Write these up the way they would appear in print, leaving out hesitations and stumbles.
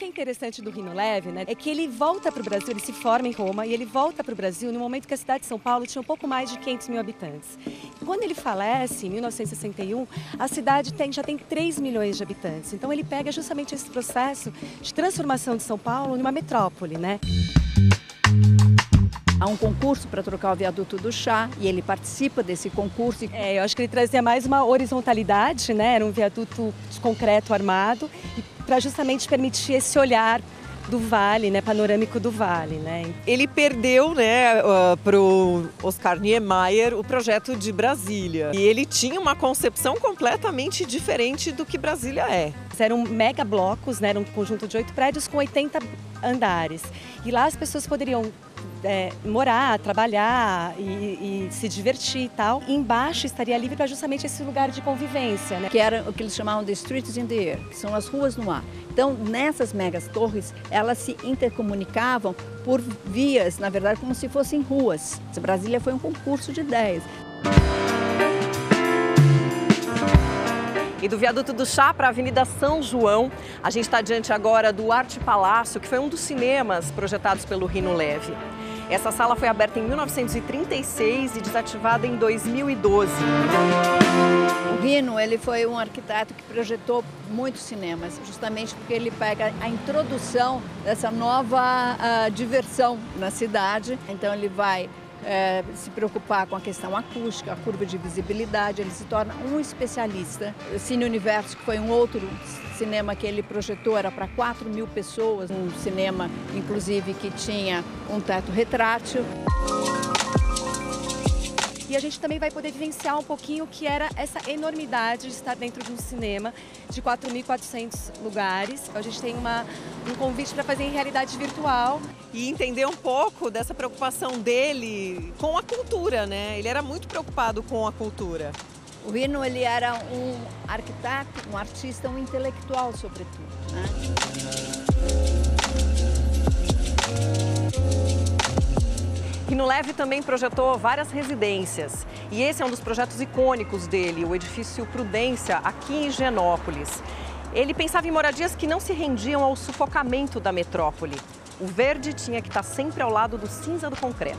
que é interessante do Rino Leve, né, é que ele volta para o Brasil, ele se forma em Roma e ele volta para o Brasil no momento que a cidade de São Paulo tinha um pouco mais de 500 mil habitantes. Quando ele falece, em 1961, a cidade já tem 3 milhões de habitantes. Então ele pega justamente esse processo de transformação de São Paulo numa metrópole, né? Há um concurso para trocar o viaduto do Chá e ele participa desse concurso. Eu acho que ele trazia mais uma horizontalidade, né? Era um viaduto de concreto armado para justamente permitir esse olhar do vale, né, panorâmico do vale, né? Ele perdeu, né, para o Oscar Niemeyer o projeto de Brasília. E ele tinha uma concepção completamente diferente do que Brasília é. Eram mega blocos, né, era um conjunto de 8 prédios com 80 andares. E lá as pessoas poderiam morar, trabalhar e se divertir e tal. E embaixo estaria livre para justamente esse lugar de convivência, né? Que era o que eles chamavam de streets in the air, que são as ruas no ar. Então, nessas megas torres, elas se intercomunicavam por vias, na verdade, como se fossem ruas. Brasília foi um concurso de ideias. E do Viaduto do Chá para a Avenida São João, a gente está diante agora do Arte Palácio, que foi um dos cinemas projetados pelo Rino Leve. Essa sala foi aberta em 1936 e desativada em 2012. O Rino, ele foi um arquiteto que projetou muitos cinemas, justamente porque ele pega a introdução dessa nova diversão na cidade. Então ele vai se preocupar com a questão acústica, a curva de visibilidade, ele se torna um especialista. O Cine Universo, que foi um outro cinema que ele projetou, era para 4 mil pessoas, um cinema, inclusive, que tinha um teto retrátil. E a gente também vai poder vivenciar um pouquinho o que era essa enormidade de estar dentro de um cinema de 4.400 lugares. A gente tem um convite para fazer em realidade virtual. E entender um pouco dessa preocupação dele com a cultura, né? Ele era muito preocupado com a cultura. O Rino, ele era um arquiteto, um artista, um intelectual, sobretudo, né? Rino Leve também projetou várias residências. E esse é um dos projetos icônicos dele, o edifício Prudência, aqui em Higienópolis. Ele pensava em moradias que não se rendiam ao sufocamento da metrópole. O verde tinha que estar sempre ao lado do cinza do concreto.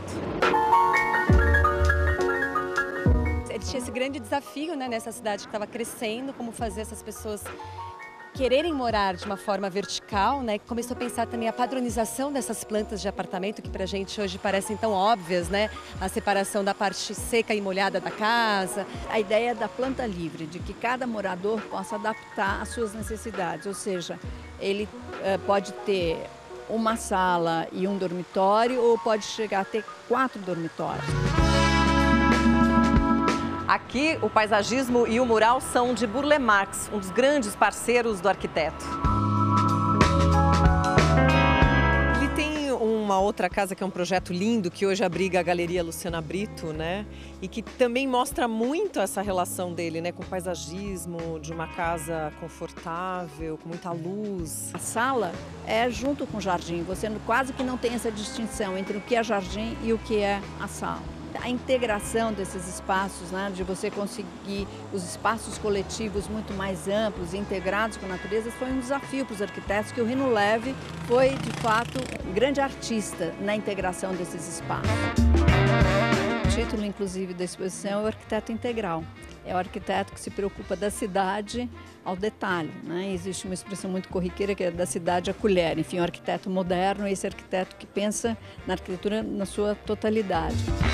Ele tinha esse grande desafio, né, nessa cidade que estava crescendo, como fazer essas pessoas quererem morar de uma forma vertical, né? Começou a pensar também a padronização dessas plantas de apartamento que pra gente hoje parecem tão óbvias, né? A separação da parte seca e molhada da casa. A ideia da planta livre, de que cada morador possa adaptar às suas necessidades, ou seja, ele pode ter uma sala e um dormitório ou pode chegar a ter 4 dormitórios. Aqui, o paisagismo e o mural são de Burle Marx, um dos grandes parceiros do arquiteto. Ele tem uma outra casa que é um projeto lindo, que hoje abriga a Galeria Luciana Brito, né? E que também mostra muito essa relação dele, né? Com o paisagismo, de uma casa confortável, com muita luz. A sala é junto com o jardim, você quase que não tem essa distinção entre o que é jardim e o que é a sala. A integração desses espaços, né, de você conseguir os espaços coletivos muito mais amplos e integrados com a natureza, foi um desafio para os arquitetos, que o Rino Leve foi, de fato, um grande artista na integração desses espaços. O título, inclusive, da exposição é o arquiteto integral. É o arquiteto que se preocupa da cidade ao detalhe, né? Existe uma expressão muito corriqueira que é da cidade à colher. Enfim, o arquiteto moderno é esse arquiteto que pensa na arquitetura na sua totalidade.